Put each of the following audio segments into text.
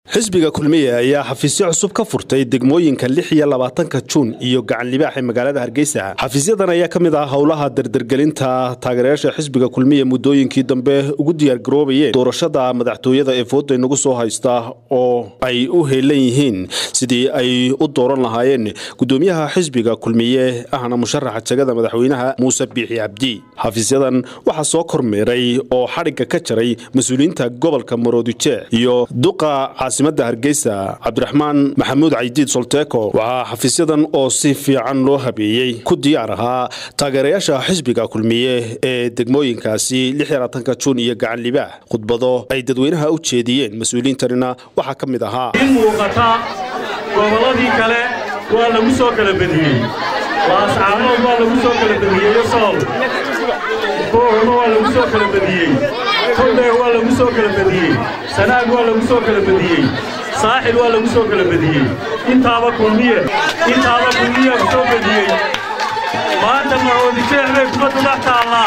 xisbiga kulmiye ayaa xafiisyo cusub ka furtay degmooyinka 26 Juun iyo gacan libaax ee magaalada Hargeysa. xafiisyadan ayaa kamid ah howlaha dardargelinta taageerayaasha xisbiga kulmiye muddooyinkii dambe ugu diyaar garoobayeen doorashada madaxtooyada ee fooda inagu soo haysta oo ay u heelan yihiin sidii ay u dooran lahaayeen gudoomiyaha xisbiga kulmiye ahna musharaxa jagada madaxweynaha Muuse Biixi Cabdi. xafiisyadan waxa soo kormeeray oo xariga ka jaray mas'uuliyiinta gobolka Maroodijeex iyo duqa عاصمة هرجيسة عبد الرحمن محمود عيديد سلطيكو وحفيزيدان oo si fiican loo habeeyay ku diyaaraha taageerayaasha xisbiga kulmiye ee degmooyinkaasi 26 Juun iyo gacan libaax khudbado ay dadweynaha u jeediyeen mas'uuliyiintarina waxa kamid ahaa in muuqata goboladii kale waa lagu soo kala badiyay waascaanood waa lagu soo kala badiyay sool koorno waa lagu soo kala badiyay كله هو اللي مسوق البديل، سناق هو اللي مسوق البديل، ساحل هو اللي مسوق البديل، أنت هذا كلية مسوق البديل، ما أنت معودية عليك ما تضحك الله،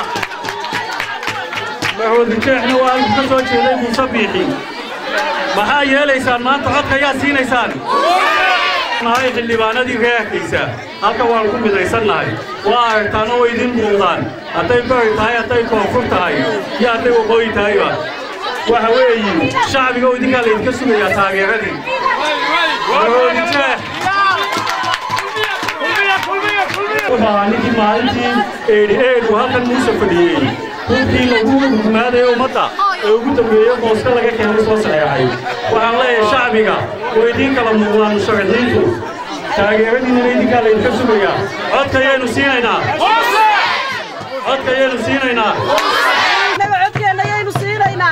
معودية إحنا وأنت مسوق شيء مصبيحي، ما هي ليسان ما أنت حط يا سين ليسان. هاي اللي بانادي غير كيسة، هالك واركم بدرسنا هاي، وارتانو يدين بولان، أتاي بيت هاي أتاي كونفورت هاي، يا أتاي وقوي تاي با، وحوي شعب يقول دي قال يتكسر يا تاجر هذي، وفاني كي مالتي وهذا الموسى فدي، كل لغو ما ده يوم متى، يوم تبيه موسى لقى كهنة صوص هاي، وعلى شعبيك ويدين كلام موان شغلينكو تاجرين نريد قال يتكسر يا عد كيانو سيننا عد كيانو سيننا عد كيانو سيننا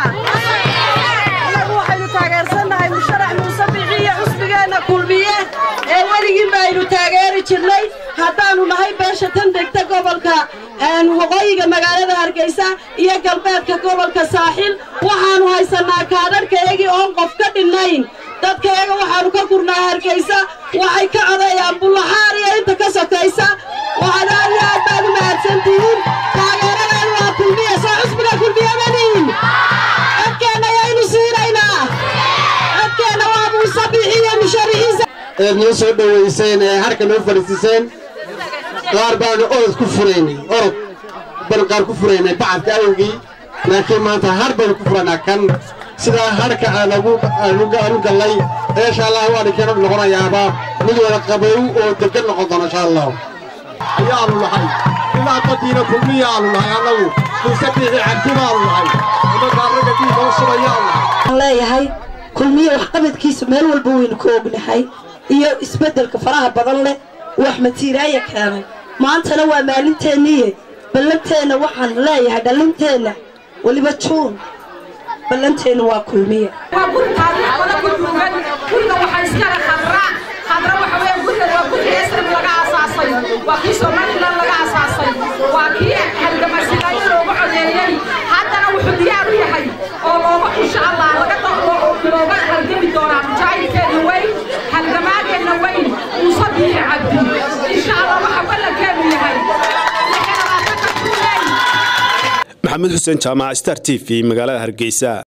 نروح نتاجر سنة هاي مشرع موسى بيحيى حسبنا كلمية ولكن ما ينتاجر شلي هتانو نهاي باشا تندك تقبلك وقايق مقالة هرقيسة إيا قلبات قبلك ساحل وحانو هاي سنة كادر كيجي أنقف كدنين dadkayga waxaanu ka gurnaa Hargeysa waxay ka cadayaan bullaxaariya inta ka sokaysa waxaan aad baan u mahadsantihiin taageeradan waa kulmiye soo xisbiga kulmiye madin adkeena ayaynu siinaynaa adkeena waa Muuse Biixi musharixiisa noo soo dhaweyseen harka noo fariisteen qaar baan orod ku fureynay qaar ku fureynay bacadka awgii laakiin maanta har baan ku furanaa kan sida harka aanu galay insha Allah waan ka noqonayaaba mid wada qabow oo degan noqon doona insha Allah ayaanu lahay ila qadiina kulmiya aanu lahay anagu Muuse Biixi Cabdi aanu lahay dadka kii oo subayaan leeyahay kulmiya wax qabadkiisa meel walba weyn ku ognahay iyo isbedelka faraha badan leh wax matiiraaya keenay maantana waa maalinteennii ballanteena waxaan leeyahay dhalinteena waliba Juun بلنتين وكلمية. وأقول تاريخ ولا كل مكان كل واحد يسكر خضرة وحوي كل يسر لقى أساسي وكي سمعني لقى أساسي وكي هل مسيرين لو بعدين حتى لو حديار يحي الله إن شاء الله لو بعد هالجمي دوران جاي كذا وين هالجماعة كذا وين وصديق عبدي إن شاء الله وحول كذا يحي. محمد حسين جامع ستار تي في مقالة هرقيسة.